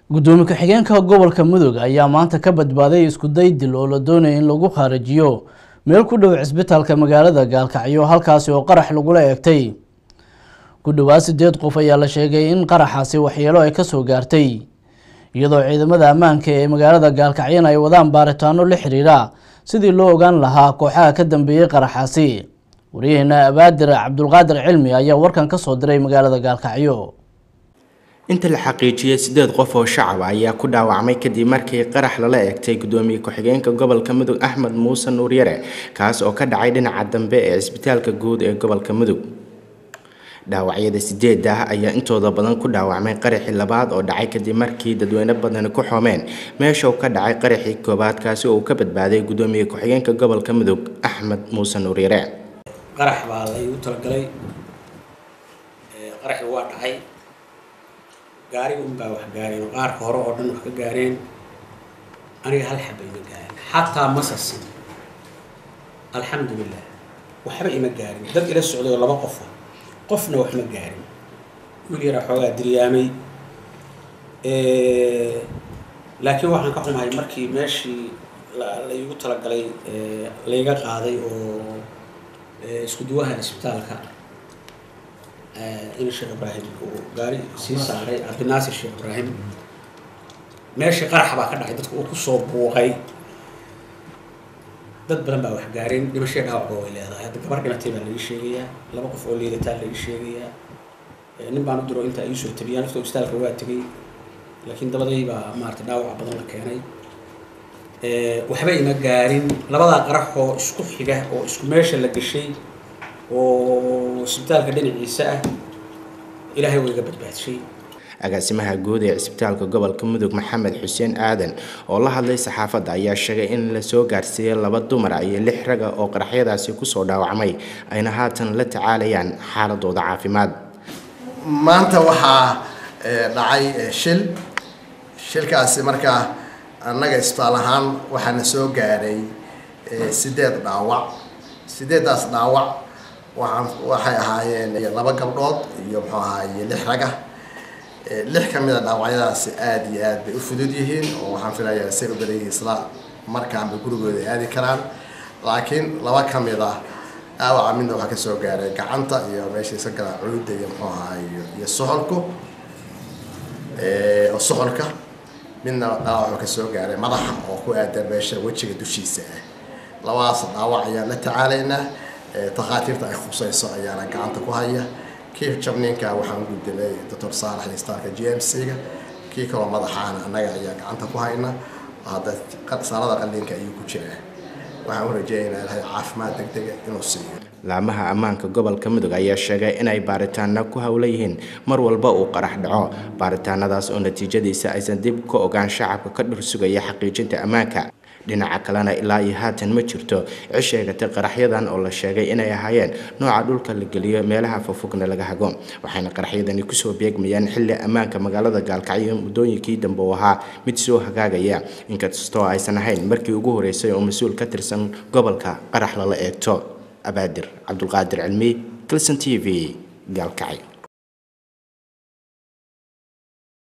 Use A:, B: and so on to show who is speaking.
A: gudoomiye ku-xigeenka gobolka Mudug ayaa maanta ka badbaaday isku day dil oo la doonay in lagu kharajiyo meel ku dhow cisbitaalka magaalada Gaalkacyo halkaas oo qarax lagu eegtay ku dhawaad 8 qof ayaa la sheegay in qaraxaasi waxyeelo ay ka soo gaartay iyadoo ciidamada ammaanka ee magaalada Gaalkacyo ay wadaan baaritaano la xiriira sidii loo ogaan lahaa kooxaha ka dambeeyay qaraxaasi wariyahana Abaadir Cabdulqaadir Cilmi ayaa warkan ka soo diray magaalada Gaalkacyo
B: inta la xaqiijiyay 8 qof oo shacab ayaa ku dhaawacmay kadib markii qarax lala eegtay gudoomiye ku-xigeenka gobolka Mudug Axmed Muuse Nuur Yare kaas oo ka dhacay dhinaca dambe ee isbitaalka guud ee gobolka Mudug dhaawacyada 8 ayaa intooda badan ku dhaawacmay qaraxii labaad oo dhacay kadib markii dadweyne badan ku xoomeen meesha uu ka dhacay qaraxii koobaad kaasi oo ka badbaaday gudoomiye ku-xigeenka gobolka Mudug Axmed Muuse Nuur Yare
C: qarax baa la igu talagalay qaraxii waa dhacay gaariga un baa wax gaareen qaarka hore oo dhan wax ka gaareen aniga hal xabay ma gaarin xataa masasin alxamdulillah waxba ima gaarin dad ila socday laba qof qofna wax ma gaarin wiil yar xoogaa diryaamay laakiin waxaan ka xumahay markii meeshii la igu talagalay layga qaaday oo isku duwaha isbitaalka إن الشيخ إبراهيم وقاري سيساري عبد الناصر الشيخ إبراهيم ماشي قرح بقى كده عدت وكسب وغي ضد بلن بقى وحجارين دي ماشي دعوة قوية هذا كبر كنا تبى اللي يشيليا لما قف أولي ده اللي يشيليا نبغى ندرو أنت يسوي تبيان في تستاهل الوقت تجي لكن ده بدي بقى ما تدعوة بدل لك يعني وحبايب مجارين لبضع قرحه اسكو حاجة أو اسكو ماشي اللي الشيء وسبتالك dhinaciisa ilaahay way gabad baashay
B: agaasimaha guud ee isbitaalka gobolka Mudug Maxamed Xuseen Aadan oo la hadlay saxaafadda ayaa sheegay in la soo gaarsiiyay 2 dumar iyo 6 rag oo qaraxyadaasi ku soo dhaawacmay ayna haatan la tacaalayaan xaaladooda caafimaad
D: maanta waxa dhacay shilkaasi marka annaga isbitaal ahaan waxaan soo gaaray 8 dhaawac 8daas dhaawac waxay ahaayeen 2 gabdhood iyo muxuu ahaayay 6 rag ah 6 kamid ah dhaawacyadaas aad iyo aad bay u fudud yihiin oo waxaan filayaa si badan isla markaan gurigooda aadi karaan laakiin 2 kamid ah dhaawaca mid waxa ka soo gaaray gacanta iyo meeshii sagala culuda iyo muxuu ahaayay iyo soxolka midna dhaawac ka soo gaaray madaxa oo ku aadan meesha wajiga dushiisa labaas dhaawac ayaa la tacaalaynaa takhaatiirta ay khusayso ayaana gacanta ku haya kii jabniinka waxaan gudbinay Dr. Saalax Istaarka GMC-ga kii kale madaxaana anaga ayaa gacanta ku hayna hada salada qalliinka ayuu ku jiraa waxaan u rajaynayaa inay caafimaad degdeg ah inuu siiyo
B: laamaha ammaanka gobolka Mudug ayaa sheegay inay baaritaano ku hawlayeen mar walba uu qarax dhaco baaritaanadaas oo natiijadiisa aysan dib ka ogaan shacabka ka dhursugaya xaqiijinta ammaanka dhinaca kalena ilaa iyo haatan ma jirto cisheegata qaraxyadan oo la sheegay inay ahaayeen nooca dhulka la geliyo meelaha fofogna laga hago waxayna qaraxyadani ku soo beegmayaan xilli ammaanka magaalada Gaalkacyo muddooyinkii dambe ahaa mid soo hagaagaya inkastoo aysan ahayn markii ugu horeysay oo mas'uul ka tirsan gobolka qarax la eegto Abaadir Cabdulqaadir Cilmi Kalson TV Gaalkacyo